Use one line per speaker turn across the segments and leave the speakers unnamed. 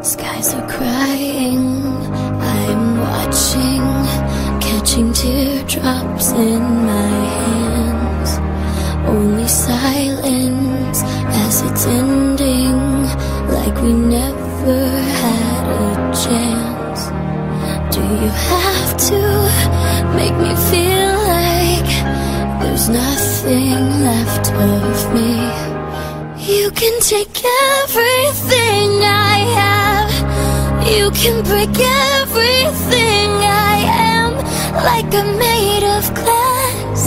Skies are crying, I'm watching, catching teardrops in my hands. Only silence as it's ending, like we never had a chance. Do you have to make me feel like there's nothing left of me? You can take everything I have, you can break everything I am, like I'm made of glass,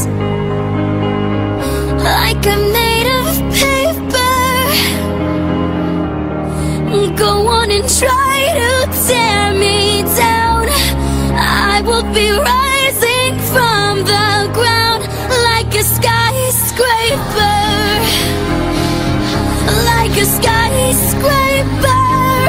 like I'm made of paper. Go on and try to tear me down, I will be rising from the ground like a skyscraper, like a skyscraper.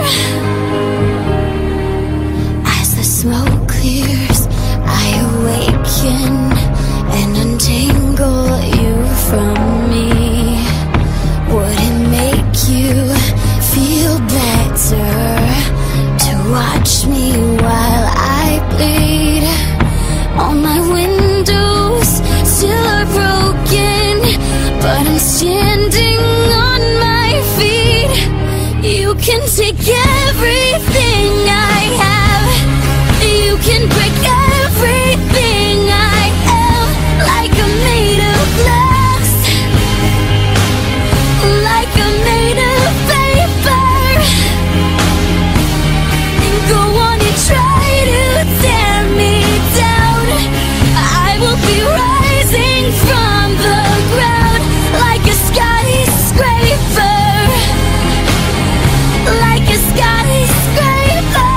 As the smoke clears, I awaken and untangle you from me. Would it make you feel better to watch me while I bleed? All my windows still are broken, but I'm standing on my feet. You can take everything I have, you can break everything I am, like I'm made of glass, like I'm made of paper. And go on and try to tear me down, I will be rising from the ground like a skyscraper, like a skyscraper.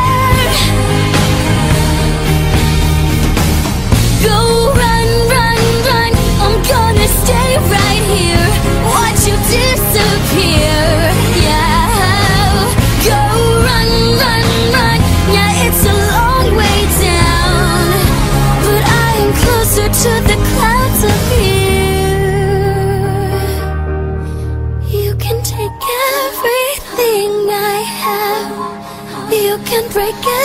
Go run, run, run, I'm gonna stay right here, watch you disappear, yeah. Go run, run, run, yeah, it's a long way down, but I am closer to the clouds up here. You can take everything I have, you can break